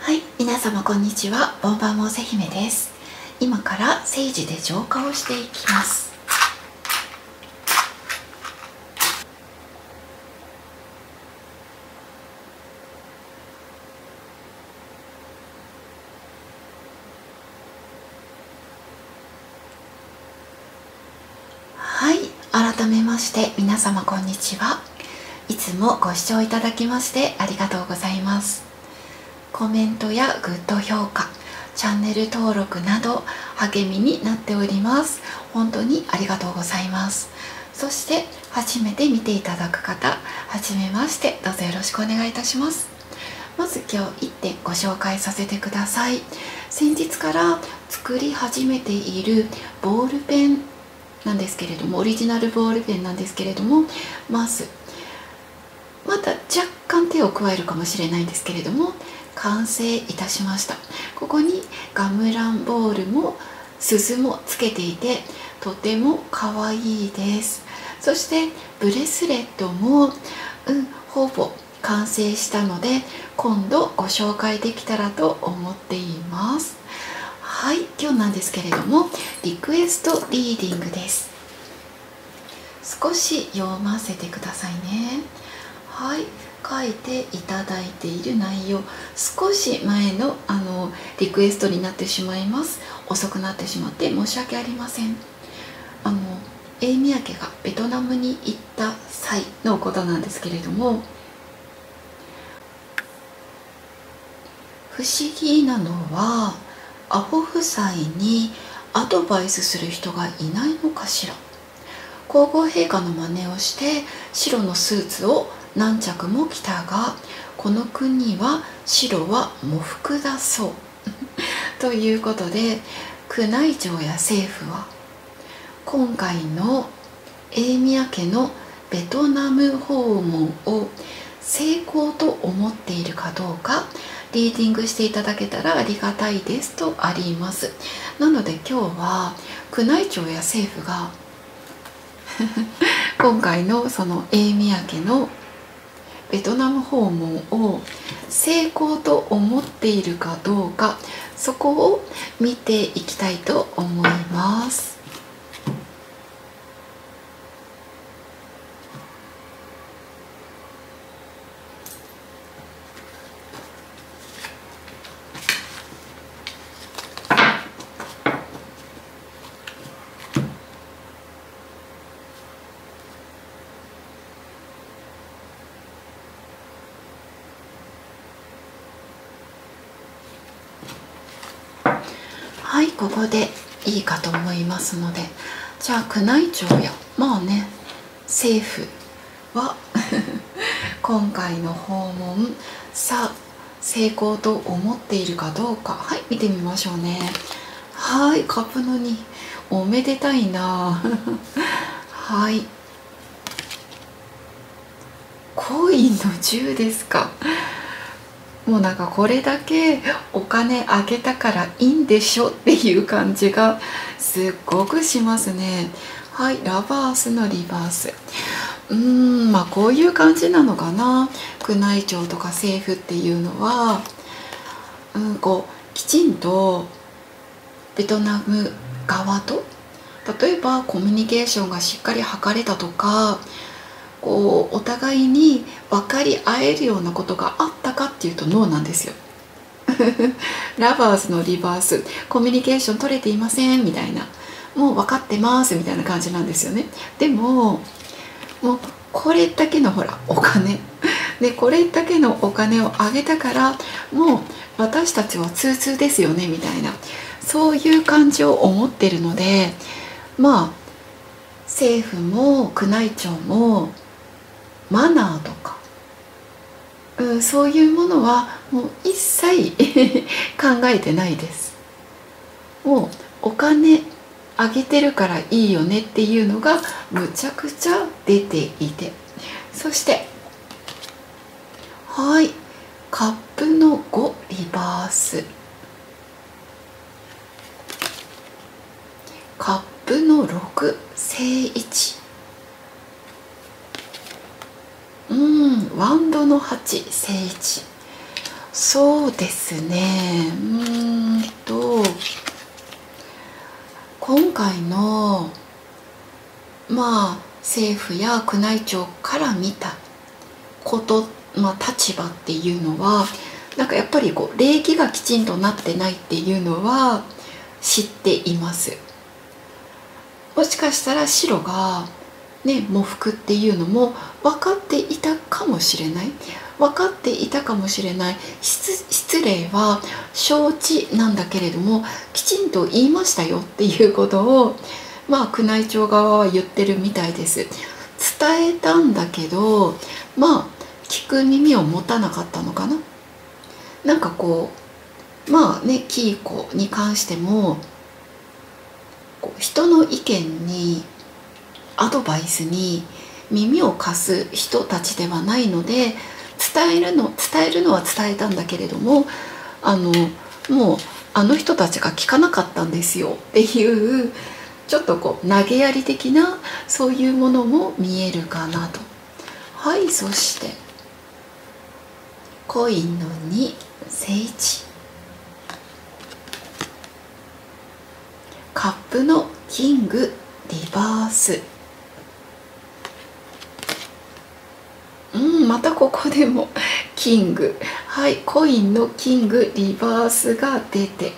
はい、皆様こんにちは。ボンバーモーセ姫です。今からセージで浄化をしていきます。はい、改めまして皆様こんにちは。いつもご視聴いただきましてありがとうございます。コメントやグッド評価、チャンネル登録など励みになっております。本当にありがとうございます。そして初めて見ていただく方、はじめまして、どうぞよろしくお願いいたします。まず今日1点ご紹介させてください。先日から作り始めているボールペンなんですけれども、オリジナルボールペンなんですけれども、また若干手を加えるかもしれないんですけれども、完成いたしました。ここにガムランボールも鈴もつけていて、とても可愛いです。そしてブレスレットも、ほぼ完成したので、今度ご紹介できたらと思っています。はい、今日なんですけれども、リクエストリーディングです。少し読ませてくださいね。はい、書いていただいている内容、少し前のリクエストになってしまいます。遅くなってしまって申し訳ありません。エイミヤ家がベトナムに行った際のことなんですけれども、不思議なのは、アホ夫妻にアドバイスする人がいないのかしら。皇后陛下の真似をして白のスーツを何着も着たが、この国は白は喪服だそうということで、宮内庁や政府は今回のエーミヤ家のベトナム訪問を成功と思っているかどうかリーディングしていただけたらありがたいですとあります。なので今日は宮内庁や政府が今回のそのエーミヤ家のベトナム訪問を成功と思っているかどうか、そこを見ていきたいと思います。はい、ここでいいかと思いますので、じゃあ宮内庁や政府は今回の訪問さあ成功と思っているかどうか、はい、見てみましょうね。はい、カップの2、おめでたいなはい、コインの10ですか。もうなんかこれだけお金あげたからいいんでしょっていう感じがすっごくしますね。はい、ラバースのリバース。こういう感じなのかな。宮内庁とか政府っていうのは、きちんとベトナム側と、例えばコミュニケーションがしっかり図れたとか、お互いに分かり合えるようなことがあったかっていうとノーなんですよラバーズのリバース、コミュニケーション取れていませんみたいな、もう分かってますみたいな感じなんですよね。でももうこれだけのお金で、これだけのお金をあげたからもう私たちは通々ですよねみたいな、そういう感じを思ってるので、政府も宮内庁もマナーとか、そういうものはもう一切考えてないです。もうお金あげてるからいいよねっていうのがむちゃくちゃ出ていて、そしてはい、カップの5リバース、カップの6正位置、ワンドの8正位置、 そうですね。今回の政府や宮内庁から見たこと、立場っていうのはなんかやっぱり礼儀がきちんとなってないっていうのは知っています。もしかしたら白がね喪服っていうのも分かっていたかもしれない、分かっていたかもしれない、失礼は承知なんだけれどもきちんと言いましたよっていうことを宮内庁側は言ってるみたいです。伝えたんだけど聞く耳を持たなかったのかな。なんかキーコに関しても人の意見にアドバイスに耳を貸す人たちではないので、伝えるのは伝えたんだけれどももうあの人たちが聞かなかったんですよっていうちょっと投げやり的なそういうものも見えるかなと。はい、そしてコインの2、聖地、カップのキングリバース。またここでもキング、はい、コインのキングリバースが出て、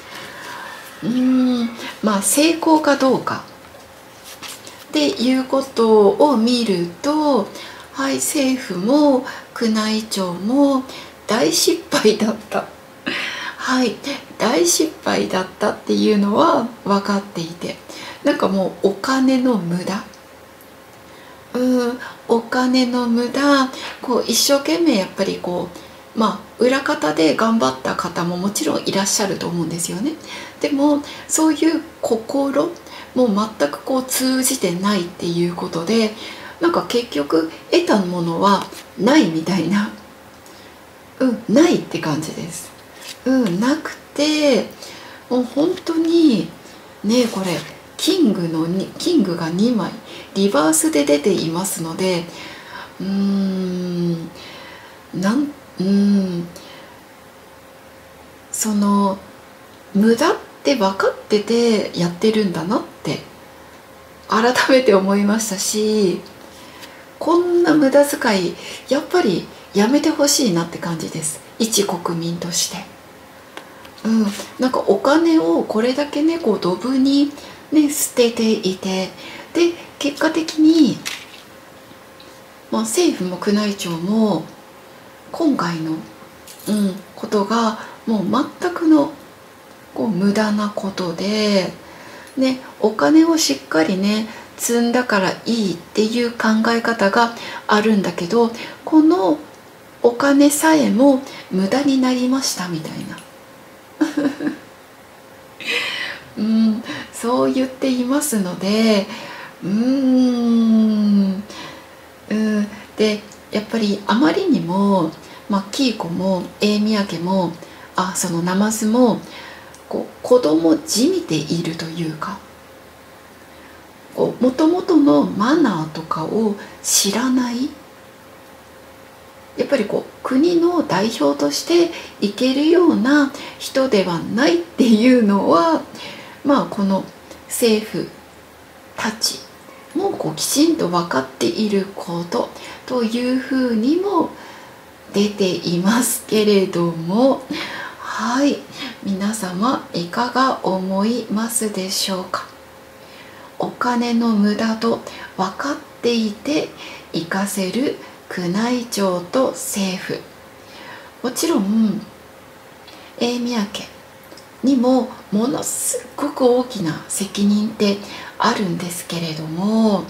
成功かどうかっていうことを見ると、はい、政府も宮内庁も大失敗だった、はい、大失敗だったっていうのは分かっていて、なんかもうお金の無駄、お金の無駄、一生懸命やっぱり裏方で頑張った方ももちろんいらっしゃると思うんですよね。でもそういう心もう全く通じてないっていうことで、なんか結局得たものはないみたいな、ないって感じです。なくて、もう本当にね、これキングが2枚リバースで出ていますので、その無駄って分かっててやってるんだなって改めて思いましたし、こんな無駄遣いやっぱりやめてほしいなって感じです、一国民として。なんかお金をこれだけねドブに捨てていて、で結果的に、政府も宮内庁も今回の、ことがもう全くの無駄なことで、お金をしっかり積んだからいいっていう考え方があるんだけど、このお金さえも無駄になりましたみたいなそう言っていますので、でやっぱりあまりにも、キーコもエーミヤ家もそのナマズも子供じみているというか、もともとのマナーとかを知らない、やっぱり国の代表としていけるような人ではないっていうのは、この政府たちもきちんと分かっていることというふうにも出ていますけれども、はい、皆様いかが思いますでしょうか。お金の無駄と分かっていて行かせる宮内庁と政府、もちろんエーミヤ家にもものすごく大きな責任ってあるんですけれども、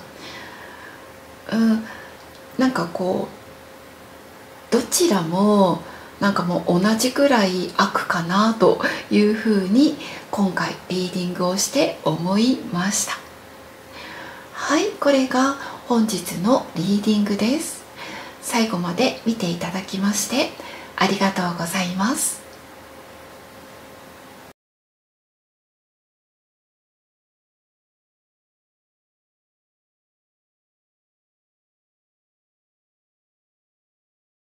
なんかどちらもなんかもう同じくらい悪かなというふうに今回リーディングをして思いました。はい、これが本日のリーディングです。最後まで見ていただきましてありがとうございます。